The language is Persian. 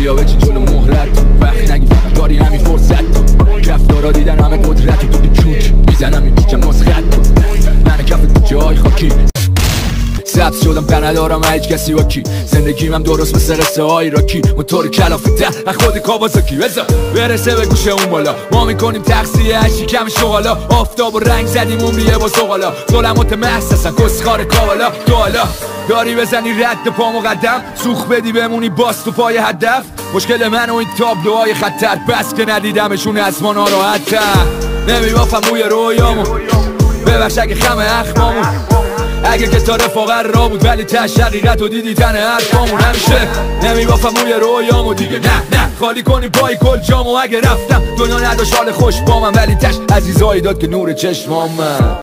بیا بچین جلو مهرت وقت نگی داری همین فرصت رفتارا دیدن همه قدرت تو کوک میزنم این پیچم نسخت من کف تو جای خاکی سبز شدم در ندارم هیچ کسی با کی زندگیم هم درست مثل قصه های راکی موتور کلافته از خود کاوازاکی بذار برسه به گوشه اون بالا ما میکنیم تقصیه شکم شغالا آفتاب و رنگ زدیم عمریه با زغالا ظلمات محسسن کسخار کاوالا تو حالا داری بزنی رد پامو قدم سوخ بدی بمونی باز تو پای هدف مشکل من و این تابلوهای خطر بس که ندیدمشون از ما ناراحت‌تر نمیبافم موی رویامو ببخش اگه خم اخمامو اگه که تا رفاقت را بود ولی تش حقیقت و دیدی تن حرفامون همیشه نمیبافم موی رویامو دیگه نه خالی کنی پای کل جامو اگه رفتم دنیا نداشت حال خوش با من ولی تش عزیزایی داد که نور چشمام من